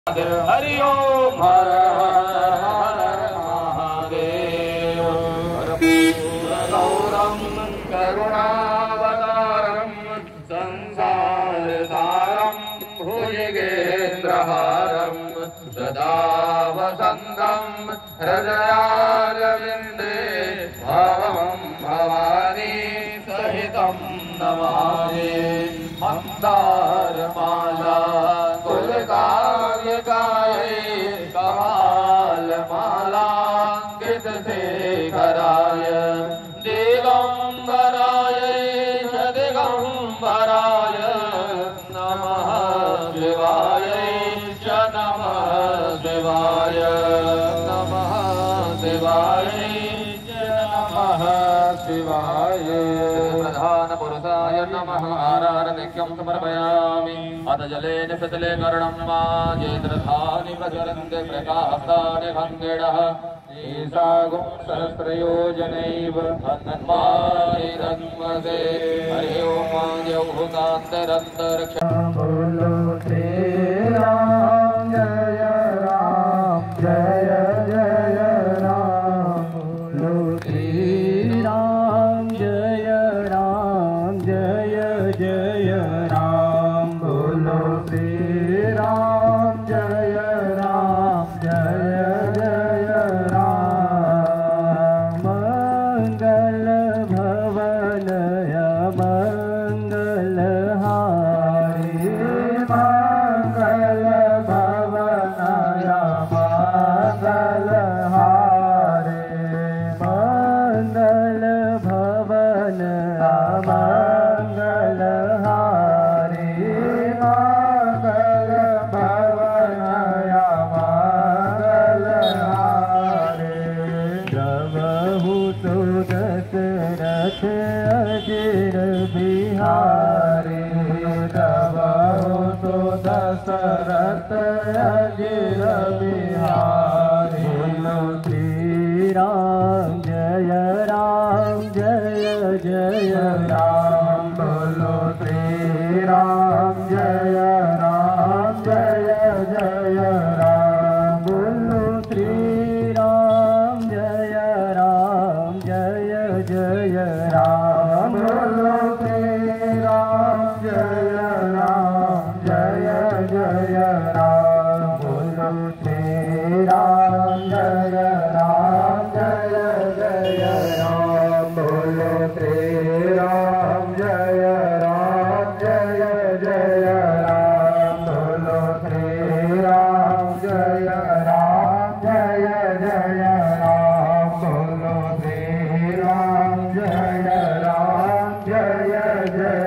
हरि ओम हर हर हर महादेव। कर्पूरगौरं करुणावतारं संसारसारं भुजगेन्द्रहारं सदा वसन्तं हृदयारविन्दे भवं भवानी सहितं नमामि। मन्दारमाला कुलकाव्यकायै कमालमालाङ्कित शेखराय दिगम्बरायै च दिगम्बराय नमः शिवायै च नमः शिवाय नमः शिवायै च नमः शिवाय। प्रधानपुरुषाय नमः आराधनिक्यं समर्पयामि। अथ जलेन शतले कर्णं माजेन्द्रधानि प्रचरन्ते प्रकाशानि भङ्गिणः ईशागुं सहस्रयोजनैव हनुमानिरन्मदे। हरि ओम द्यौहुतान्तरन्तरिक्षं बोलो श्री राम जय राम जय जय राम। बोलो श्री राम जय राम जय जय राम। बोलो श्री राम जय राम जय जय राम। मंगल भवन मंगल हारी मंगल भवन मंगल हारे मंगल भवन मंगल हारे मंगल भवन मंगल हारे। द्रवहु तो दशरथ अजिर बिहारी द्रवहु तो दशरथ अजिर बिहारी। बोलो श्री राम जय राम जय जय राम। बोलो श्री राम जय राम जय जय राम। बोलो श्री राम जय राम जय जय राम। बोलो श्री राम जय राम जय जय राम। बोलो श्री राम जय राम जय जय राम। बोलो श्री राम जय राम जय जय राम। बोलो श्री राम जय राम जय जय राम। बोलो श्री राम जय राम जय जय